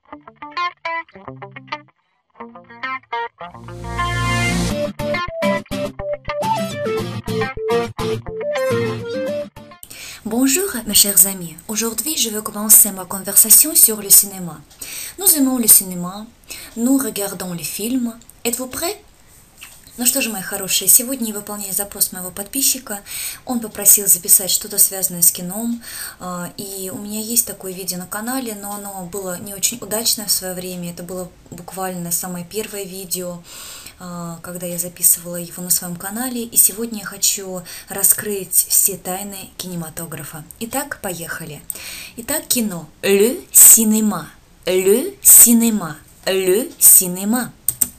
Bonjour mes chers amis, aujourd'hui je vais commencer ma conversation sur le cinéma. Nous aimons le cinéma, nous regardons les films. Êtes-vous prêts? Ну что же, мои хорошие, сегодня я выполняю запрос моего подписчика. Он попросил записать что-то связанное с кином, и у меня есть такое видео на канале, но оно было не очень удачное в свое время. Это было буквально самое первое видео, когда я записывала его на своем канале, и сегодня я хочу раскрыть все тайны кинематографа. Итак, поехали. Итак, кино. Le cinéma. Le cinéma. Le cinéma.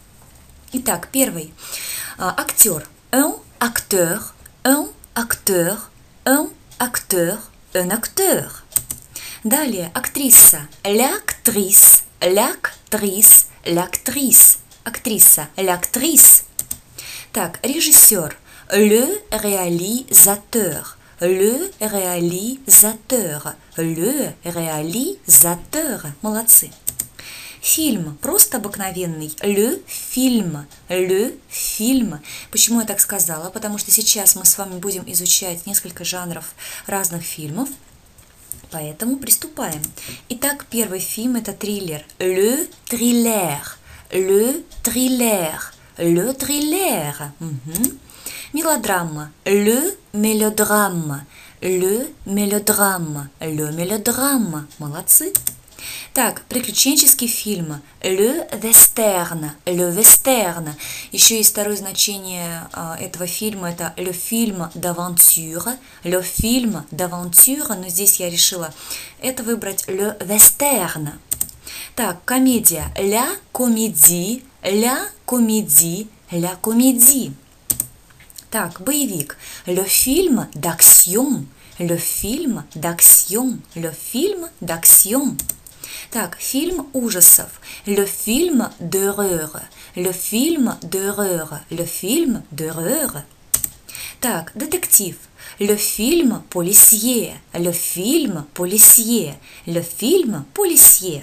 Итак, первый. Актер. Un acteur. Un acteur. Un acteur. Un acteur. Далее, актриса. L'actrice. L'actrice. L'actrice. Актриса. L'actrice. Так, режиссер. Le réalisateur. Le réalisateur. Le réalisateur. Молодцы. Фильм. Просто обыкновенный. Le film. Le film. Почему я так сказала? Потому что сейчас мы с вами будем изучать несколько жанров разных фильмов. Поэтому приступаем. Итак, первый фильм – это триллер. Le thriller. Le thriller. Le thriller. Мелодрама. Le mélodrame. Le mélodrame. Le mélodrame. Молодцы. Так, приключенческий фильм. Le western. Le western. Еще есть второе значение этого фильма. Это le film d'aventure. Le film d'aventure. Но здесь я решила это выбрать le western. Так, комедия. La comédie. La comédie. La comédie. Так, боевик. Le film d'action. Le film d'action. Le film d'action. Так, фильм ужасов. Le film d'horreur. Le film d'horreur. Le film d'horreur. Так, детектив. Le film policier. Le film policier. Le film policier.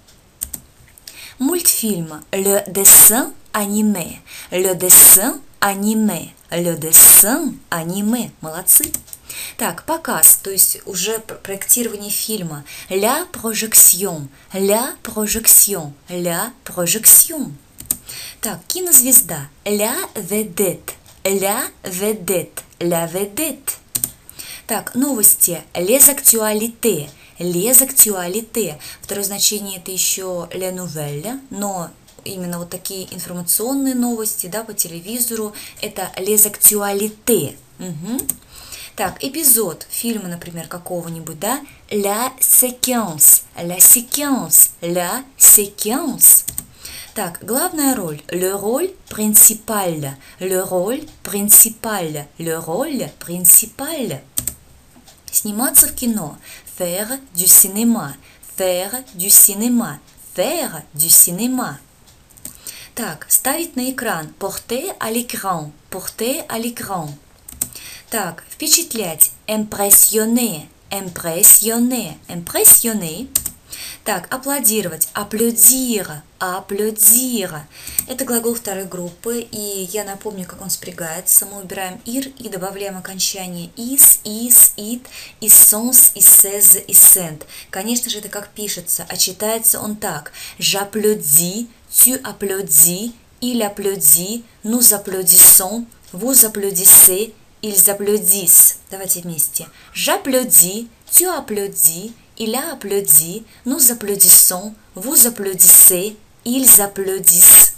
Мультфильм. Le dessin animé. Le dessin animé. Le dessin animé. Молодцы. Так, показ, то есть уже проектирование фильма. La projection. La projection. La projection. Так, кинозвезда. La vedette. La vedette. La vedette. Так, новости. Les actualités. Les actualités. Второе значение это еще la nouvelle, но именно вот такие информационные новости, да, по телевизору, это les actualités. Так, эпизод фильма, например, какого-нибудь, да, la séquence, la séquence, la séquence. Так, главная роль, le rôle principal, le rôle principal, le rôle principal. Сниматься в кино, faire du cinéma, faire du cinéma, faire du cinéma. Так, ставить на экран, porter à l'écran, porter à l'écran. Так, впечатлять, impressionner, impressionner, impressionner. Так, аплодировать, applaudir, applaudir. Это глагол второй группы, и я напомню, как он спрягается. Мы убираем ir и добавляем окончание is, it, is, sons, is, says, is, sent. Конечно же, это как пишется, а читается он так. J'applaudis, tu applaudis, il applaudit, nous applaudissons, vous applaudissez, ils applaudissent. Давайте вместе. J'applaudis, tu applaudis, il a applaudi, nous applaudissons, vous applaudissez, ils applaudissent.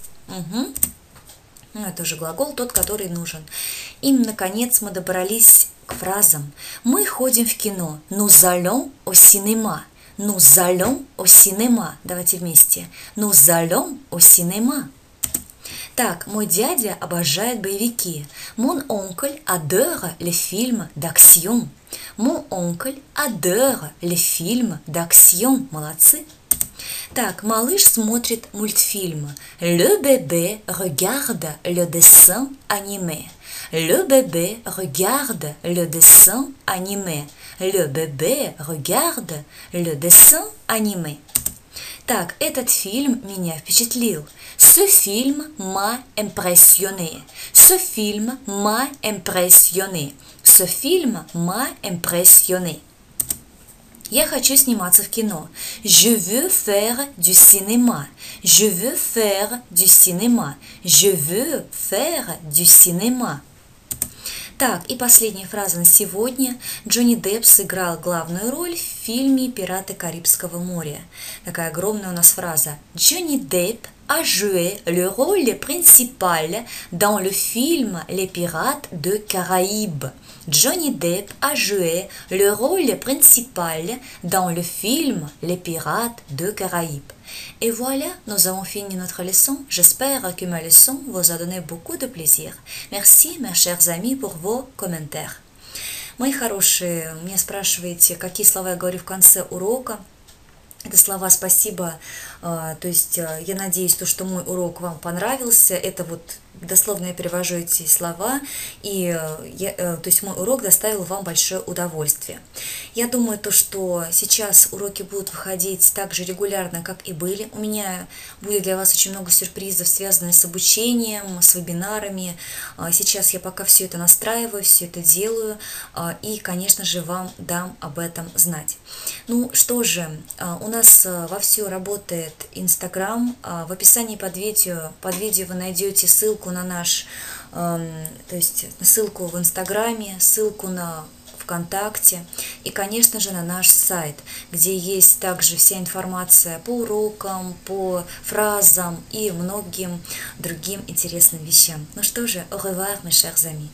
Ну, это уже глагол, тот, который нужен. И, наконец, мы добрались к фразам. Мы ходим в кино. Nous allons au cinéma. Nous allons au cinéma. Давайте вместе. Nous allons au cinéma. Так, мой дядя обожает боевики. Mon oncle adore les films d'action. Mon oncle adore les films d'action. Молодцы. Так, малыш смотрит мультфильм. Le bébé regarde le dessin animé. Le bébé regarde le dessin animé. Le bébé regarde le dessin animé. Так, этот фильм меня впечатлил. Ce film m'a impressionné. Ce film m'a impressionné. Ce film m'a impressionné. Я хочу сниматься в кино. Je veux faire du cinéma. Je veux faire du cinéma. Je veux faire du cinéma. Так, и последняя фраза на сегодня. Джонни Депп сыграл главную роль в фильме «Пираты Карибского моря». Такая огромная у нас фраза. Джонни Депп a joué le rôle principal dans le film Les Pirates de Caraïbes. Johnny Depp a joué le rôle principal dans le film Les Pirates de Caraïbes. Et voilà, nous avons fini notre leçon. J'espère que ma leçon vous a donné beaucoup de plaisir. Merci, mes chers amis, pour vos commentaires. Мои хорошие, меня спрашиваете, какие слова я говорю в конце урока. Это слова «спасибо», то есть я надеюсь, что мой урок вам понравился. Это вот дословно я перевожу эти слова, и то есть мой урок доставил вам большое удовольствие. Я думаю, что сейчас уроки будут выходить так же регулярно, как и были. У меня будет для вас очень много сюрпризов, связанных с обучением, с вебинарами. Сейчас я пока все это настраиваю, все это делаю, и, конечно же, вам дам об этом знать. Ну что же, у нас вовсю работает Инстаграм. В описании под видео вы найдете ссылку на наш, то есть ссылку в Инстаграме, ссылку на ВКонтакте и, конечно же, на наш сайт, где есть также вся информация по урокам, по фразам и многим другим интересным вещам. Ну что же, au revoir, mes chers amis.